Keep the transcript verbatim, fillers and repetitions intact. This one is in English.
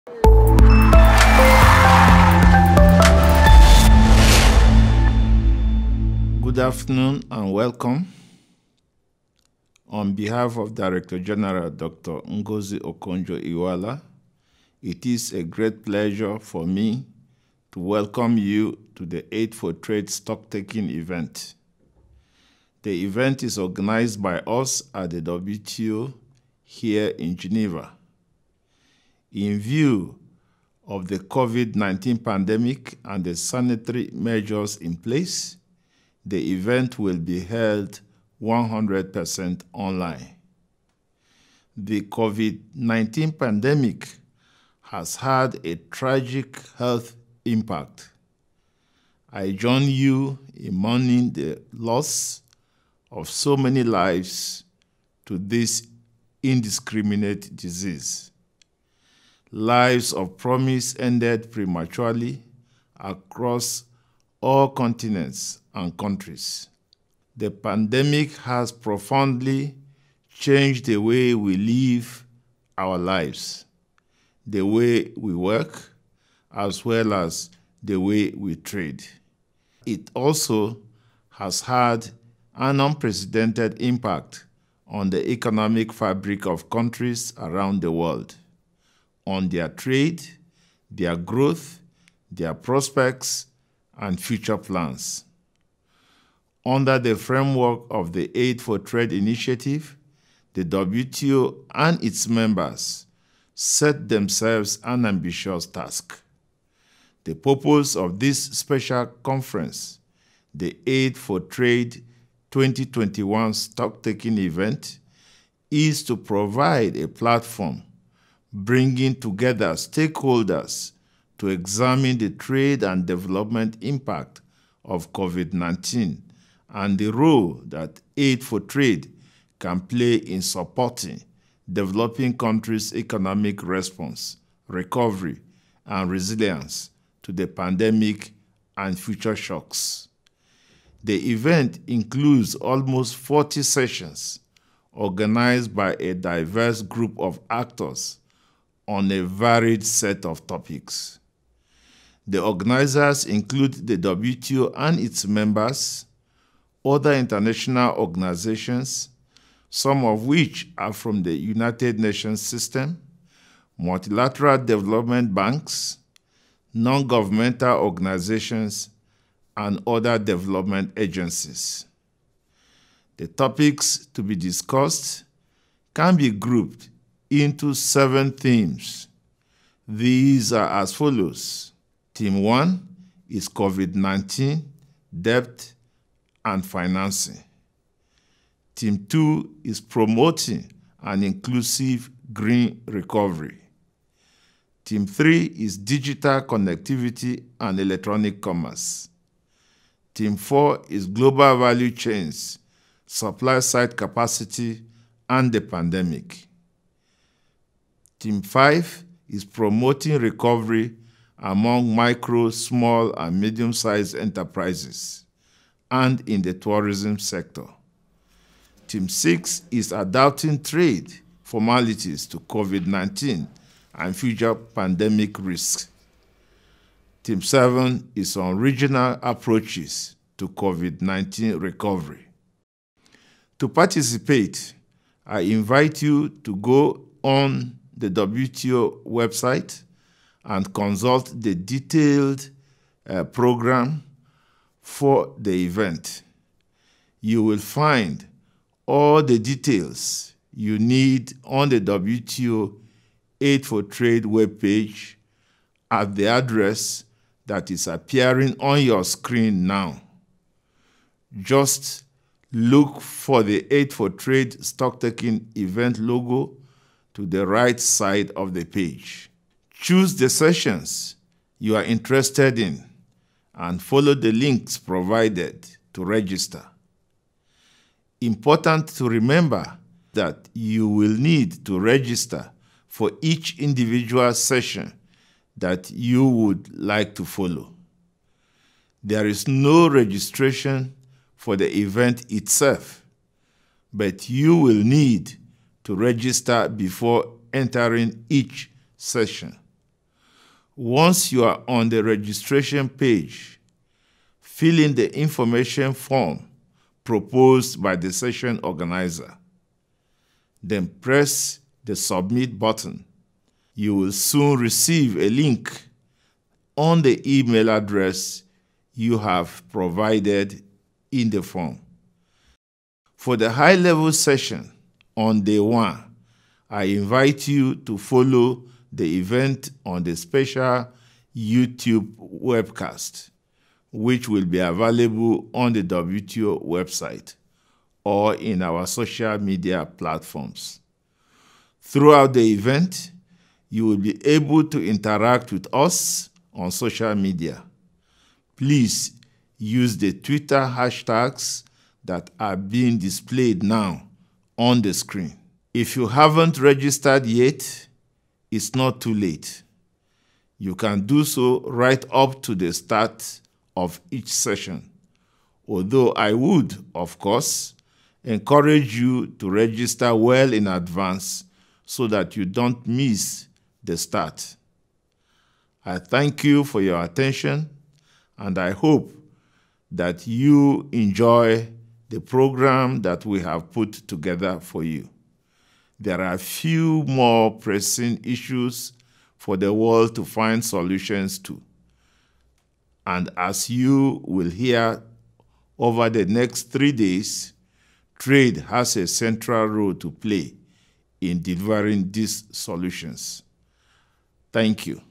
Good afternoon and welcome. On behalf of Director General Doctor Ngozi Okonjo-Iweala, it is a great pleasure for me to welcome you to the Aid-for-Trade Stocktaking Event. The event is organized by us at the W T O here in Geneva. In view of the COVID nineteen pandemic and the sanitary measures in place, the event will be held one hundred percent online. The COVID nineteen pandemic has had a tragic health impact. I join you in mourning the loss of so many lives to this indiscriminate disease. Lives of promise ended prematurely across all continents and countries. The pandemic has profoundly changed the way we live our lives, the way we work, as well as the way we trade. It also has had an unprecedented impact on the economic fabric of countries around the world, on their trade, their growth, their prospects, and future plans. Under the framework of the Aid-for-Trade initiative, the W T O and its members set themselves an ambitious task. The purpose of this special conference, the Aid-for-Trade twenty twenty-one Stocktaking Event, is to provide a platform bringing together stakeholders to examine the trade and development impact of COVID nineteen and the role that Aid-for-Trade can play in supporting developing countries' economic response, recovery, and resilience to the pandemic and future shocks. The event includes almost forty sessions organized by a diverse group of actors on a varied set of topics. The organizers include the W T O and its members, other international organizations, some of which are from the United Nations system, multilateral development banks, non-governmental organizations, and other development agencies. The topics to be discussed can be grouped into seven themes. These are as follows. Theme one is COVID nineteen, debt, and financing. Theme two is promoting an inclusive green recovery. Theme three is digital connectivity and electronic commerce. Theme four is global value chains, supply side capacity, and the pandemic. Theme five is promoting recovery among micro, small, and medium-sized enterprises and in the tourism sector. Theme six is adapting trade formalities to COVID nineteen and future pandemic risks. Theme seven is on regional approaches to COVID nineteen recovery. To participate, I invite you to go on the W T O website and consult the detailed uh, program for the event. You will find all the details you need on the W T O Aid-for-Trade webpage at the address that is appearing on your screen now. Just look for the Aid-for-Trade Stocktaking Event logo to the right side of the page. Choose the sessions you are interested in and follow the links provided to register. Important to remember that you will need to register for each individual session that you would like to follow. There is no registration for the event itself, but you will need to register before entering each session. Once you are on the registration page, fill in the information form proposed by the session organizer. Then press the Submit button. You will soon receive a link on the email address you have provided in the form. For the high-level session on day one, I invite you to follow the event on the special YouTube webcast, which will be available on the W T O website or in our social media platforms. Throughout the event, you will be able to interact with us on social media. Please use the Twitter hashtags that are being displayed now on the screen. If you haven't registered yet, it's not too late. You can do so right up to the start of each session, although I would, of course, encourage you to register well in advance so that you don't miss the start. I thank you for your attention, and I hope that you enjoy the program that we have put together for you. There are few more pressing issues for the world to find solutions to. And as you will hear over the next three days, trade has a central role to play in delivering these solutions. Thank you.